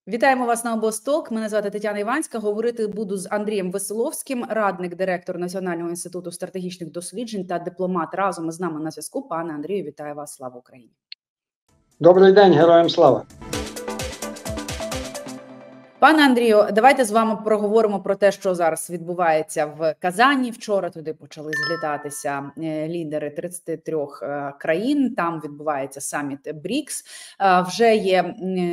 Вітаємо вас на Обосток. Мене звати Тетяна Іванська. Говорити буду з Андрієм Веселовським, радник директора Національного інституту стратегічних досліджень та дипломат. Разом із нами на зв'язку. Пане Андрію, вітаю вас. Слава Україні. Добрий день, героям слава. Пане Андрію, давайте з вами проговоримо про те, що зараз відбувається в Казані. Вчора туди почали злітатися лідери 33 країн. Там відбувається саміт БРІКС. Вже є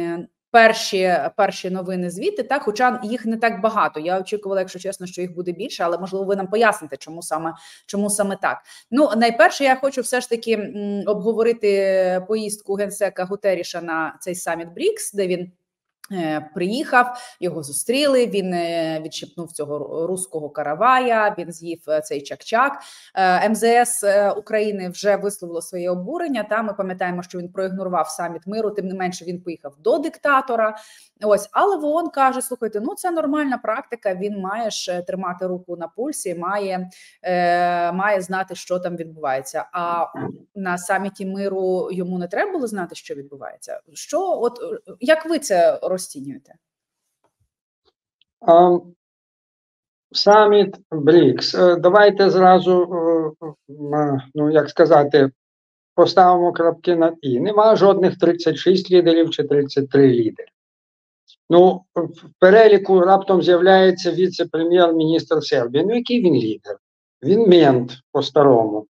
перші новини звідти, так, хоча їх не так багато. Я очікувала, якщо чесно, що їх буде більше, але можливо ви нам поясните, чому саме так. Ну, найперше, я хочу все ж таки обговорити поїздку генсека Гутерріша на цей саміт БРІКС, де він приїхав, його зустріли, він відщипнув цього руського каравая, він з'їв цей чак-чак. МЗС України вже висловило своє обурення, та ми пам'ятаємо, що він проігнорував саміт миру, тим не менше він поїхав до диктатора. Ось, але ООН каже, слухайте, ну це нормальна практика, він має ж тримати руку на пульсі, має знати, що там відбувається. А на саміті миру йому не треба було знати, що відбувається. Як ви це розцінюєте? Саміт БРІКС. Давайте зразу, як сказати, поставимо крапки над «і». Нема жодних 36 лідерів чи 33 лідери. Ну, в переліку раптом з'являється віце-прем'єр-міністр Сербії. Ну, який він лідер? Він мент по-старому.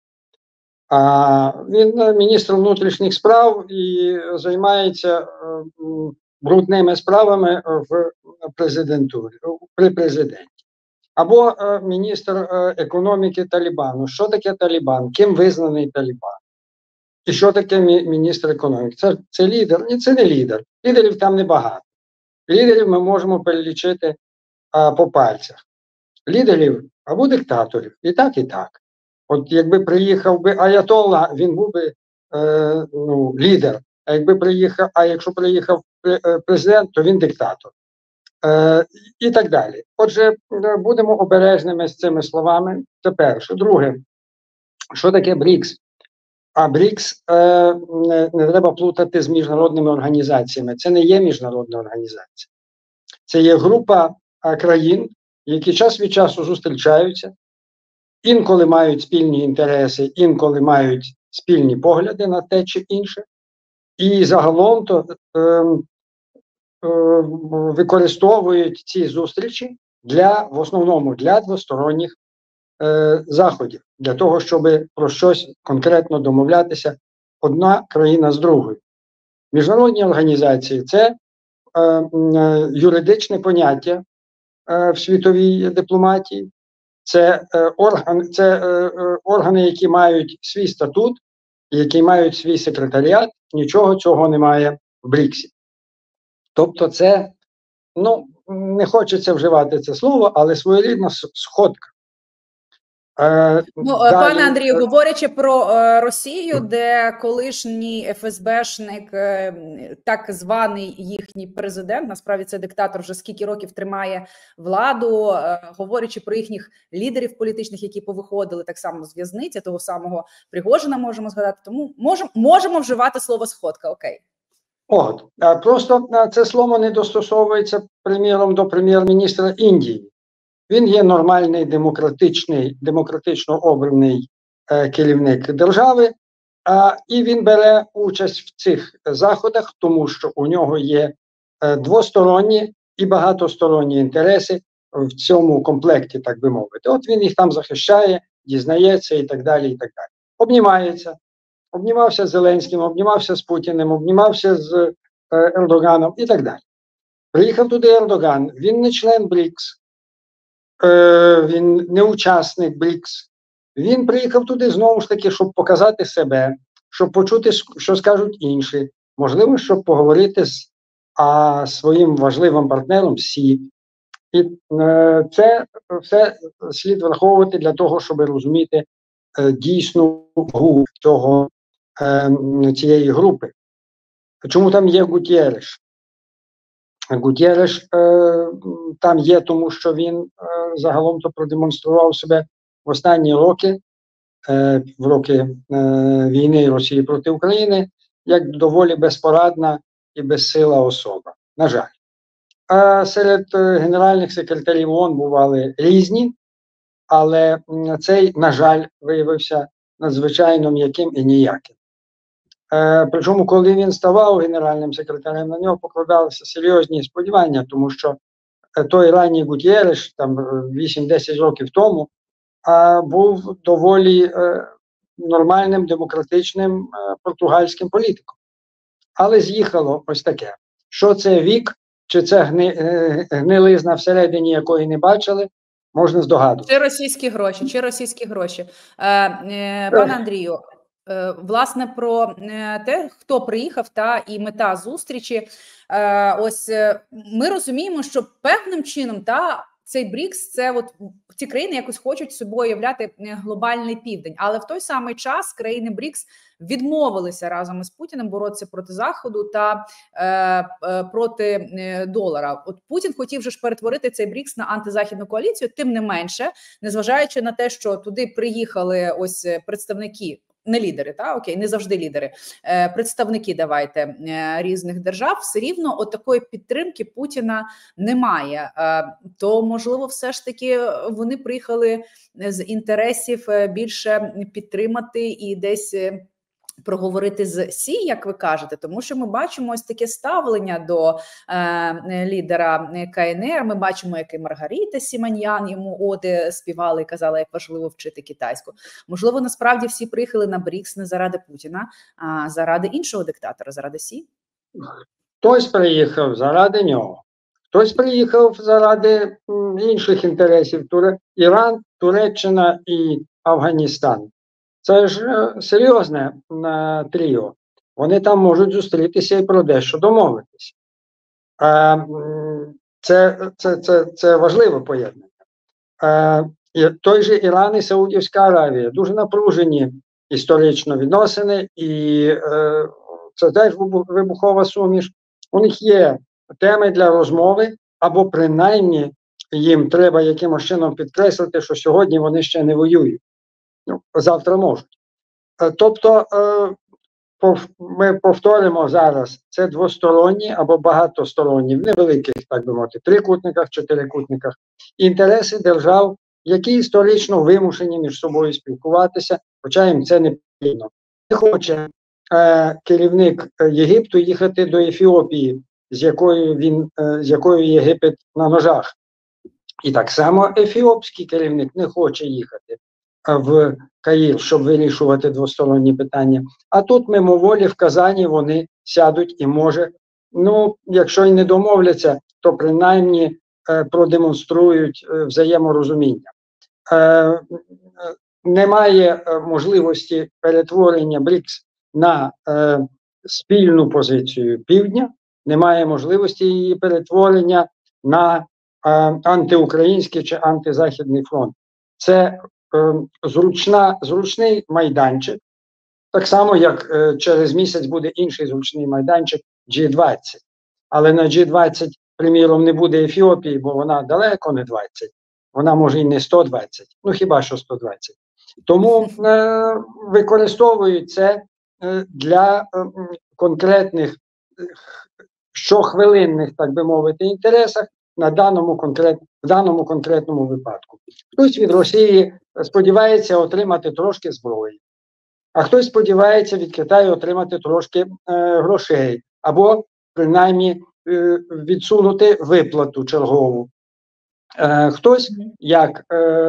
Він міністр внутрішніх справ і займається брудними справами в президентурі, при президенті. Або міністр економіки Талібану. Що таке Талібан? Ким визнаний Талібан? І що таке міністр економіки? Це лідер? Ні, це не лідер. Лідерів там небагато. Лідерів ми можемо перелічити по пальцях. Лідерів або диктаторів. І так, і так. От якби приїхав би Аятолла, він був би лідер. Якщо приїхав президент, то він диктатор. І так далі. Отже, будемо обережними з цими словами. Це перше. Друге, що таке БРІКС? А БРІКС не треба плутати з міжнародними організаціями. Це не є міжнародна організація. Це є група країн, які час від часу зустрічаються, інколи мають спільні інтереси, інколи мають спільні погляди на те чи інше. І загалом то використовують ці зустрічі в основному для двосторонніх заходів, для того, щоб про щось конкретно домовлятися одна країна з другою. Міжнародні організації – це юридичне поняття в світовій дипломатії, це органи, які мають свій статут, які мають свій секретаріат, нічого цього немає в БРІКСі. Тобто це, не хочеться вживати це слово, але своєрідна сходка. Пане Андрію, говорячи про Росію, де колишній ФСБшник, так званий їхній президент, насправді це диктатор, вже скільки років тримає владу, говорячи про їхніх лідерів політичних, які повиходили так само з в'язниці, того самого Пригожина можемо згадати, тому можемо вживати слово «сходка», окей. Просто це слово не достосовується, приміром, до прем'єр-міністра Індії. Він є нормальний, демократично обраний керівник держави, і він бере участь в цих заходах, тому що у нього є двосторонні і багатосторонні інтереси в цьому комплекті, так би мовити. От він їх там захищає, дізнається і так далі, і так далі. Обнімається. Обнімався з Зеленським, обнімався з Путіним, обнімався з Ердоганом і так далі. Приїхав туди Ердоган, він не член БРІКС, він не учасник БРІКС. Він приїхав туди знову ж таки, щоб показати себе, щоб почути, що скажуть інші. Можливо, щоб поговорити з своїм важливим партнером СІ. І це все слід враховувати для того, щоб розуміти дійсну вагу цієї групи. Чому там є Гутєреш? Гутєреш там є, тому що він загалом-то продемонстрував себе в останні роки, в роки війни Росії проти України, як доволі безпорадна і безсила особа. На жаль. серед генеральних секретарів ООН бували різні, але цей, на жаль, виявився надзвичайно м'яким і ніяким. Причому, коли він ставав генеральним секретарем, на нього покладалися серйозні сподівання, тому що той ранній Гутєреш, там 8-10 років тому, був доволі нормальним, демократичним португальським політиком. Але з'їхало ось таке. Що це вік, чи це гнилизна всередині, якої не бачили, можна здогадувати. Чи російські гроші. Пане Андрію, власне, про те, хто приїхав, і мета зустрічі. Ось ми розуміємо, що певним чином цей БРІКС, це от ці країни якось хочуть собою являти глобальний південь, але в той самий час країни БРІКС відмовилися разом із Путіним боротися проти Заходу та проти долара. От Путін хотів же ж перетворити цей БРІКС на антизахідну коаліцію, тим не менше, незважаючи на те, що туди приїхали ось представники, не лідери, не завжди лідери, представники, різних держав, все рівно от такої підтримки Путіна немає. То, можливо, все ж таки вони приїхали з інтересів більше підтримати і десь проговорити з Сі, як ви кажете, тому що ми бачимо ось таке ставлення до лідера КНР, ми бачимо, як і Маргарита Сіманьян йому оди співали і казала, як важливо вчити китайську. Можливо, насправді всі приїхали на БРІКС не заради Путіна, а заради іншого диктатора, заради Сі? Хтось приїхав заради нього, хтось приїхав заради інших інтересів. Іран, Туреччина і Афганістан. Це ж серйозне тріо. Вони там можуть зустрітися і про дещо домовитися. Це важливе поєднання. Той же Іран і Саудівська Аравія дуже напружені історично відносини, і це теж вибухова суміш. У них є теми для розмови, або принаймні їм треба якимось чином підкреслити, що сьогодні вони ще не воюють. Завтра можуть. Тобто, ми повторимо зараз, це двосторонні або багатосторонні, в невеликих, так би мовити, трикутниках, чотирикутниках, інтереси держав, які історично вимушені між собою спілкуватися, хоча їм це не потрібно. Не хоче керівник Єгипту їхати до Ефіопії, з якою Єгипет на ножах. І так само ефіопський керівник не хоче їхати в Каїр, щоб вирішувати двосторонні питання. А тут мимоволі в Казані вони сядуть і може, якщо й не домовляться, то принаймні продемонструють взаєморозуміння. Немає можливості перетворення БРІКС на спільну позицію Півдня, немає можливості її перетворення на антиукраїнський чи антизахідний фронт. Це зручний майданчик, так само, як через місяць буде інший зручний майданчик G20. Але на G20, приміром, не буде Ефіопії, бо вона далеко не 20, вона може і не 120, хіба що 120. Тому використовують це для конкретних щохвилинних, так би мовити, інтересах в даному конкретному випадку. Хтось від Росії сподівається отримати трошки зброї, а хтось сподівається від Китаю отримати трошки грошей, або принаймні відсунути виплату чергову. Хтось, як,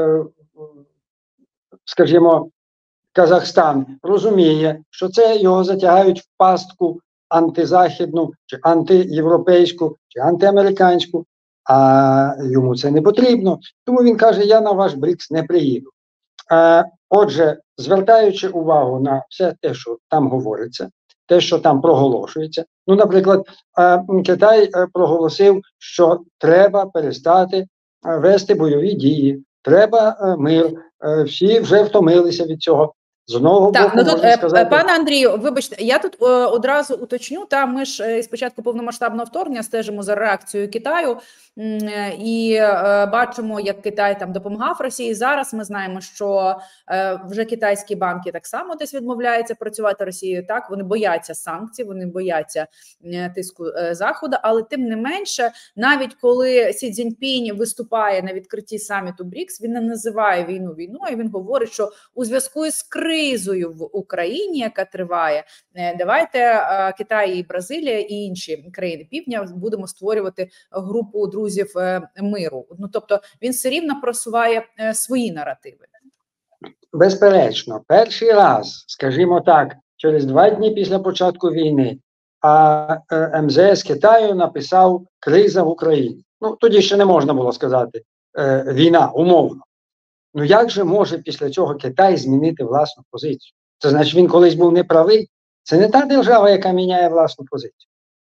скажімо, Казахстан, розуміє, що це його затягають в пастку антизахідну, чи антиєвропейську, чи антиамериканську, а йому це не потрібно. Тому він каже, я на ваш БРІКС не приїду. Отже, звертаючи увагу на все те, що там говориться, те, що там проголошується. Наприклад, Китай проголосив, що треба перестати вести бойові дії, треба мир, всі вже втомилися від цього. З одного Так, боку, ну тут, можна сказати... пане Андрію, вибачте, я тут одразу уточню, ми ж з початку повномасштабного вторгнення стежимо за реакцією Китаю і бачимо, як Китай там допомагав Росії. Зараз ми знаємо, що вже китайські банки так само десь відмовляються працювати Росією. Так, вони бояться санкцій, вони бояться тиску Заходу, але тим не менше, навіть коли Сі Цзіньпінь виступає на відкритті саміту БРІКС, він не називає війну війною, він говорить, що у зв'язку з кризою в Україні, яка триває, давайте Китай і Бразилія і інші країни півдня будемо створювати групу друзів миру. Ну, тобто він все рівно просуває свої наративи. Безперечно, перший раз, скажімо так, через 2 дні після початку війни, МЗС Китаю написав «Криза в Україні». Ну, тоді ще не можна було сказати «війна», умовно. Ну як же може після цього Китай змінити власну позицію? Це значить, він колись був неправий? Це не та держава, яка міняє власну позицію.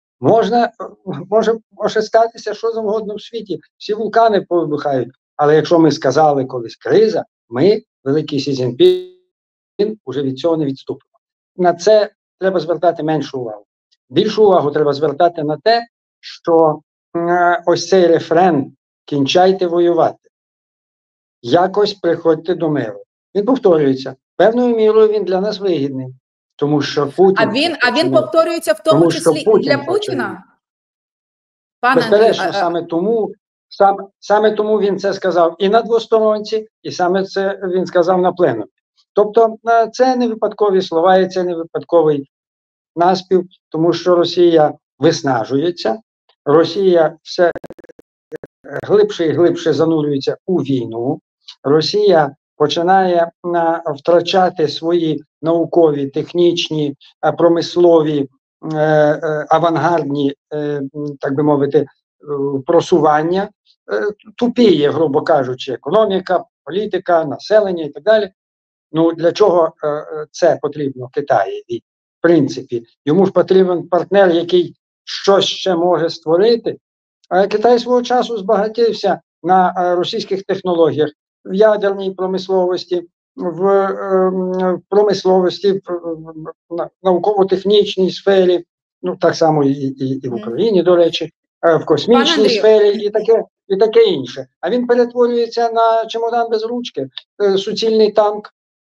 Може статися що завгодно в світі, всі вулкани повибухають. Але якщо ми сказали колись криза, ми, великий Сі Цзіньпін, вже від цього не відступимо. На це треба звертати меншу увагу. Більшу увагу треба звертати на те, що ось цей рефрен «кінчайте воювати», якось приходьте до миру. Він повторюється. Певною мірою він для нас вигідний. Тому що Путін... А він повторюється в тому числі і для Путіна? Безперечно, саме тому він це сказав і на двосторонці, і саме це він сказав на пленумі. Тобто це не випадкові слова, і це не випадковий наспів, тому що Росія виснажується, Росія все глибше і глибше занурюється у війну, Росія починає втрачати свої наукові, технічні, промислові, авангардні, так би мовити, просування, тупіє, грубо кажучи, економіка, політика, населення і так далі. Ну, для чого це потрібно Китаєві? В принципі, йому ж потрібен партнер, який щось ще може створити. Китай свого часу збагатився на російських технологіях, в ядерній промисловості, в промисловості, в науково-технічній сфері, ну так само і в Україні, до речі, в космічній сфері і таке інше. А він перетворюється на чемодан без ручки, суцільний танк.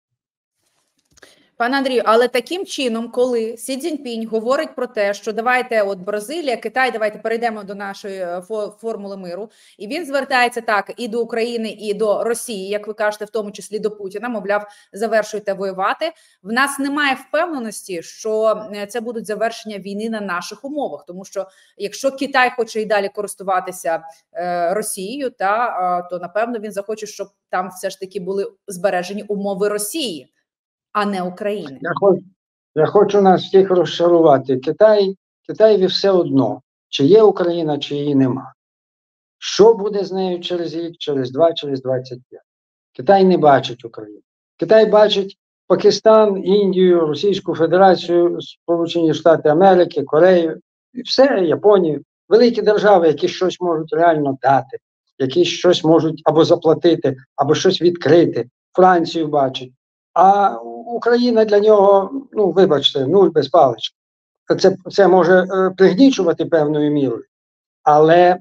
Пане Андрію, але таким чином, коли Сі Цзіньпінь говорить про те, що давайте от Бразилія, Китай, давайте перейдемо до нашої формули миру, і він звертається так і до України, і до Росії, як ви кажете, в тому числі до Путіна, мовляв, завершуйте воювати. В нас немає впевненості, що це будуть завершення війни на наших умовах, тому що якщо Китай хоче і далі користуватися Росією, то напевно він захоче, щоб там все ж таки були збережені умови Росії, а не України. Я хочу нас всіх розчарувати. Китаєві все одно, чи є Україна, чи її нема. Що буде з нею через рік, через 2, через 25? Китай не бачить Україну. Китай бачить Пакистан, Індію, Російську Федерацію, Сполучені Штати Америки, Корею, і все, Японію. Великі держави, які щось можуть реально дати, які щось можуть або заплатити, або щось відкрити. Францію бачить. А Україна для нього, ну, вибачте, нуль без палички. Це може пригнічувати певною мірою, але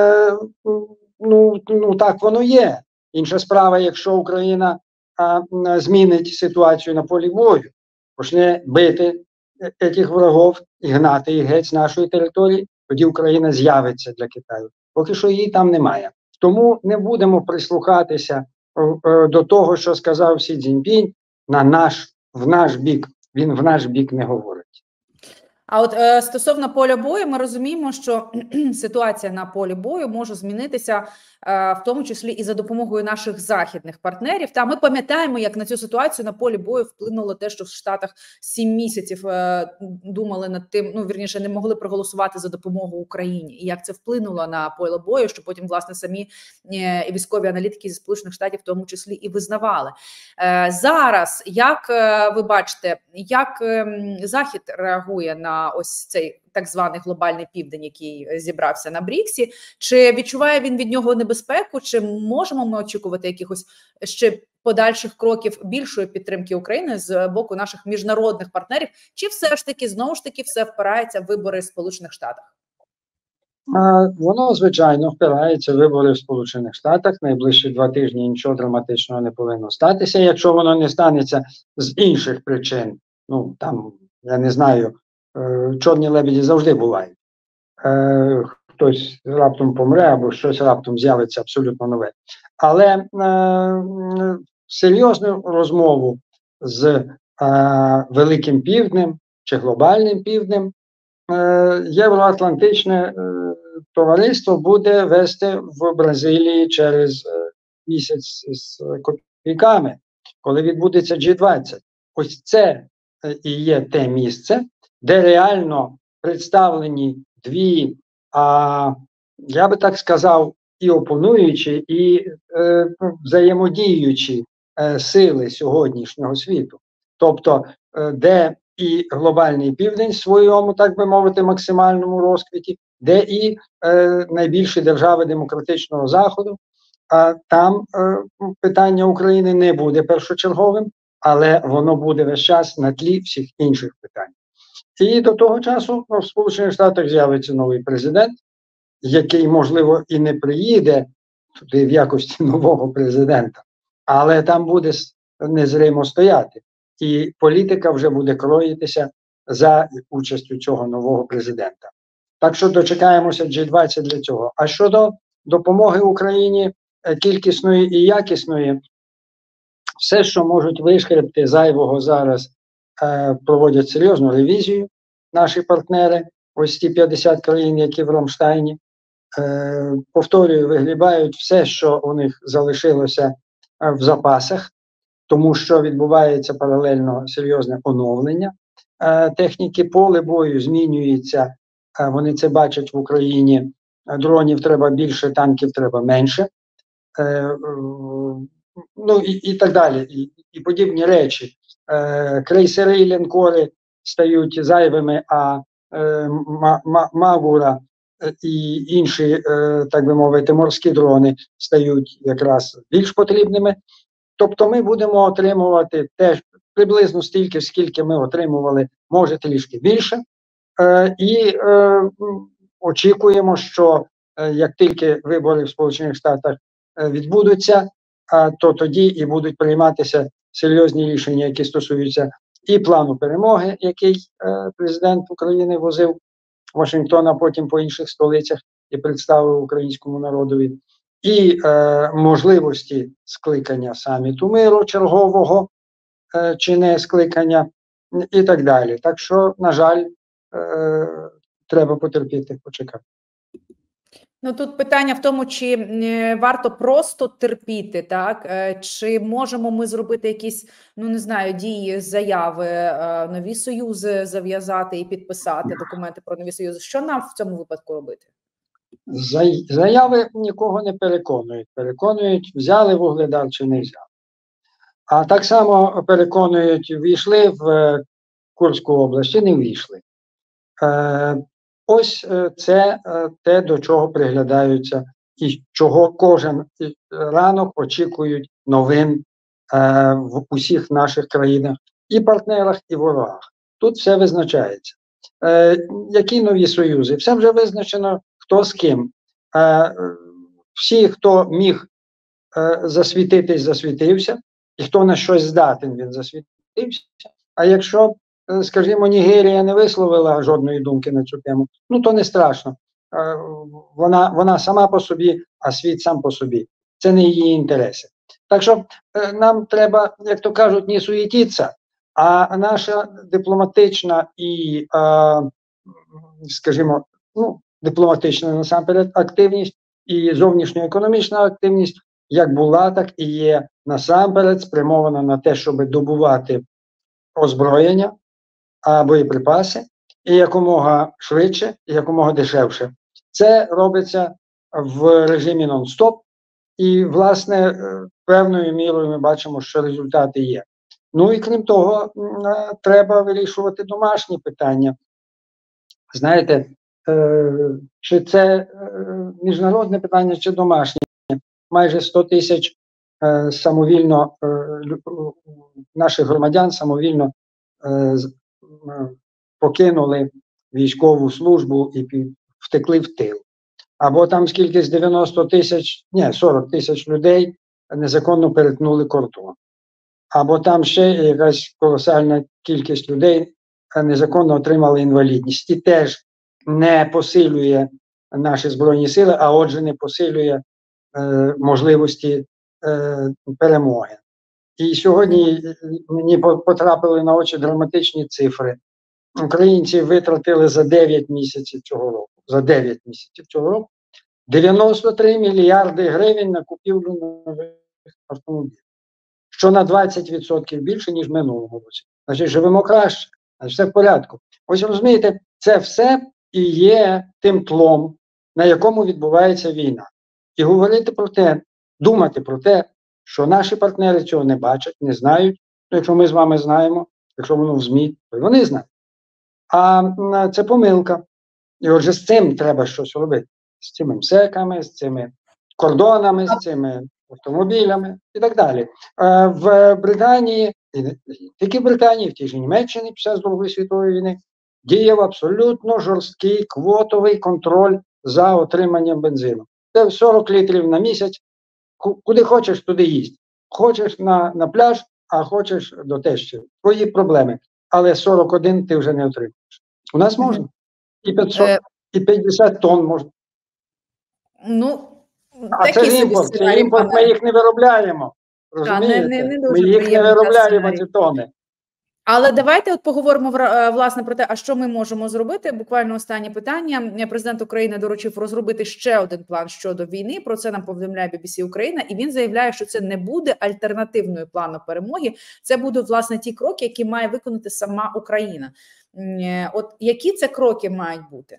ну так воно є. Інша справа, якщо Україна змінить ситуацію на полі бою, почне бити цих ворогів і гнати їх геть з нашої території, тоді Україна з'явиться для Китаю. Поки що її там немає. Тому не будемо прислухатися до того, що сказав Сі Цзіньпінь, в наш бік. Він в наш бік не говорить. А от стосовно поля бою, ми розуміємо, що ситуація на полі бою може змінитися, в тому числі і за допомогою наших західних партнерів. Та ми пам'ятаємо, як на цю ситуацію на полі бою вплинуло те, що в Штатах 7 місяців думали над тим, ну, вірніше, не могли проголосувати за допомогу Україні. І як це вплинуло на поле бою, що потім, власне, самі військові аналітики зі Сполучених Штатів в тому числі і визнавали. Зараз, як ви бачите, як Захід реагує на на ось цей так званий глобальний південь, який зібрався на Бріксі. Чи відчуває він від нього небезпеку? Чи можемо ми очікувати якихось ще подальших кроків більшої підтримки України з боку наших міжнародних партнерів? Чи все ж таки знову ж таки все впирається в вибори в Сполучених Штатах? Воно, звичайно, впирається в вибори в Сполучених Штатах. Найближчі 2 тижні нічого драматичного не повинно статися, якщо воно не станеться з інших причин. Ну, там, я не знаю, чорні лебеді завжди бувають. Хтось раптом помре або щось раптом з'явиться абсолютно нове. Але серйозну розмову з Великим Півднем чи Глобальним Півднем Євроатлантичне товариство буде вести в Бразилії через місяць з копійками, коли відбудеться G20. Ось це і є те місце, де реально представлені дві, я би так сказав, і опонуючі, і взаємодіючі сили сьогоднішнього світу. Тобто, де і глобальний південь в своєму, так би мовити, максимальному розквіті, де і найбільші держави демократичного Заходу. Там питання України не буде першочерговим, але воно буде весь час на тлі всіх інших питань. І до того часу в Сполучених Штатах з'явиться новий президент, який, можливо, і не приїде туди в якості нового президента, але там буде незримо стояти. І політика вже буде кроїтися за участю цього нового президента. Так що дочекаємося G20 для цього. А щодо допомоги Україні кількісної і якісної, все, що можуть вишкребти зайвого зараз, проводять серйозну ревізію наші партнери, ось ті 50 країн, які в Рамштайні. Повторюю, вигрібають все, що у них залишилося в запасах, тому що відбувається паралельно серйозне оновлення техніки, поле бою змінюється, вони це бачать в Україні, дронів треба більше, танків треба менше, ну і так далі, і подібні речі. Крейсери і лінкори стають зайвими, а Магура і інші, так би мовити, морські дрони стають якраз більш потрібними. Тобто ми будемо отримувати теж приблизно стільки, скільки ми отримували, може трішки більше. І очікуємо, що як тільки вибори в Сполучених Штатах відбудуться, то тоді і будуть прийматися серйозні рішення, які стосуються і плану перемоги, який президент України возив в Вашингтон, а потім по інших столицях і представив українському народові, і можливості скликання саміту миру чергового, чи не скликання, і так далі. Так що, на жаль, треба потерпіти, почекати. Ну, тут питання в тому, чи варто просто терпіти, так? Чи можемо ми зробити якісь, ну, не знаю, дії, заяви, нові союзи зав'язати і підписати документи про нові союзи? Що нам в цьому випадку робити? Заяви нікого не переконують. Переконують, взяли вугледар чи не взяли. А так само переконують, ввійшли в Курську область чи не ввійшли. Ось це те, до чого приглядаються і чого кожен ранок очікують новин в усіх наших країнах, і партнерах, і ворогах. Тут все визначається. Які нові союзи? Все вже визначено, хто з ким. Всі, хто міг засвітитись, засвітився, і хто на щось здатен, він засвітився. А якщо, скажімо, Нігерія не висловила жодної думки на цю тему, ну то не страшно. Вона сама по собі, а світ сам по собі. Це не її інтереси. Так що нам треба, як то кажуть, не суєтитися, а наша дипломатична і, скажімо, ну, дипломатична насамперед активність і зовнішньоекономічна активність, як була, так і є насамперед спрямована на те, щоб добувати озброєння, боєприпаси, і якомога швидше, і якомога дешевше. Це робиться в режимі нон-стоп, і, власне, певною мірою ми бачимо, що результати є. Ну і крім того, треба вирішувати домашні питання. знаєте, чи це міжнародне питання, чи домашнє. Майже 100 тисяч самовільно наших громадян самовільно покинули військову службу і втекли в тил. Або там скільки з 90 тисяч, 40 тисяч людей незаконно перетнули кордон. Або там ще якась колосальна кількість людей незаконно отримали інвалідність. І теж не посилює наші Збройні сили, а отже не посилює можливості перемоги. І сьогодні мені потрапили на очі драматичні цифри. Українці витратили за 9 місяців цього року 93 мільярди гривень на купівлю нових автомобілів, що на 20% більше, ніж в минулому році. Значить, живемо краще, значить, все в порядку. Ось розумієте, це все і є тим тлом, на якому відбувається війна. І говорити про те, думати про те, що наші партнери цього не бачать, не знають. Якщо ми з вами знаємо, якщо воно в ЗМІ, то вони знають. А це помилка. І отже, з цим треба щось робити. З цими МСЕКами, з цими кордонами, з цими автомобілями і так далі. В Британії, і не тільки в Британії, в тій же Німеччині під час Другої світової війни діяв абсолютно жорсткий квотовий контроль за отриманням бензину. Це 40 літрів на місяць, куди хочеш, туди їсть. Хочеш на пляж, а хочеш до тещі. Твої проблеми. Але 41 ти вже не отримаєш. У нас можна. І 500, і 50 тонн можна. Ну, а це імпорт. Це імпорт, ми їх не виробляємо. Розумієте? Ми їх не виробляємо, ці тонни. Але давайте от поговоримо власне про те, а що ми можемо зробити. Буквально останнє питання. Президент України доручив розробити ще один план щодо війни. Про це нам повідомляє BBC Україна. І він заявляє, що це не буде альтернативною плану перемоги. Це будуть, власне, ті кроки, які має виконати сама Україна. От які це кроки мають бути?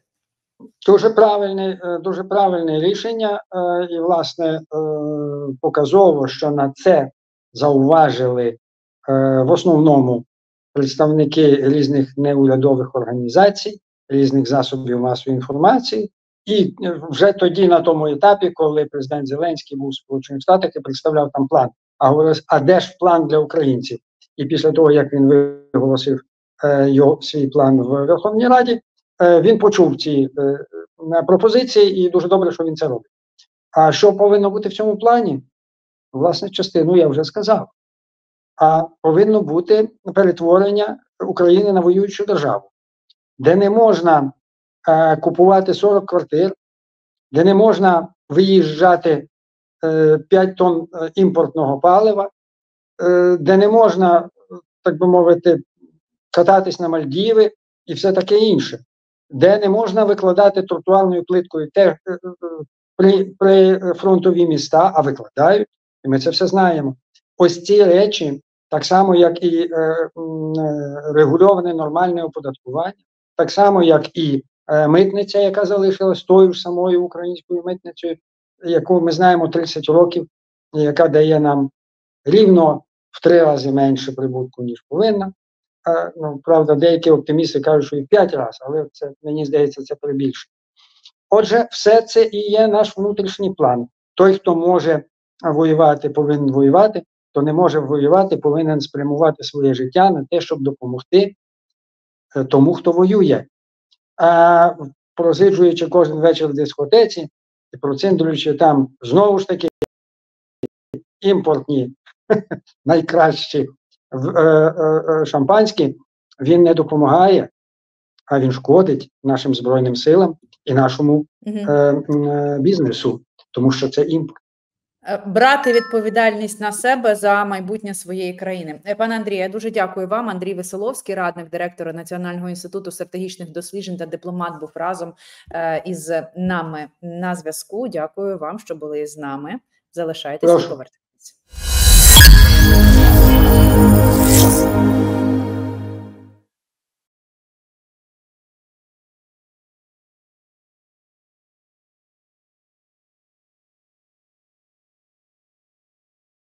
Дуже правильне рішення. І, власне, показово, що на це зауважили в основному представники різних неурядових організацій, різних засобів масової інформації. І вже тоді, на тому етапі, коли президент Зеленський був в Сполучених Штатах і представляв там план, а говорив, а де ж план для українців? І після того, як він виголосив свій план в Верховній Раді, він почув ці пропозиції, і дуже добре, що він це робить. А що повинно бути в цьому плані? Власне, частину я вже сказав. А повинно бути перетворення України на воюючу державу, де не можна купувати 40 квартир, де не можна виїжджати 5 тонн імпортного палива, де не можна, так би мовити, кататись на Мальдіви і все таке інше, де не можна викладати тротуарною плиткою при фронтові міста, а викладають, і ми це все знаємо. Ось ці речі, так само, як і регульоване нормальне оподаткування, так само, як і митниця, яка залишилась тою ж самою українською митницею, яку ми знаємо 30 років, яка дає нам рівно в 3 рази менше прибутку, ніж повинна. Правда, деякі оптимісти кажуть, що і в 5 разів, але це, мені здається, це перебільшення. Отже, все це і є наш внутрішній план. Той, хто може воювати, повинен воювати, хто не може воювати, повинен спрямувати своє життя на те, щоб допомогти тому, хто воює. А просиджуючи кожен вечір в дискотеці і проциндрюючи там знову ж таки імпортні, найкращі шампанські, він не допомагає, а він шкодить нашим Збройним силам і нашому бізнесу, тому що це імпорт. Брати відповідальність на себе за майбутнє своєї країни. Пане Андрію, я дуже дякую вам. Андрій Веселовський, радник директора Національного інституту стратегічних досліджень та дипломат, був разом із нами на зв'язку. Дякую вам, що були з нами. Залишайтеся і повертайтеся.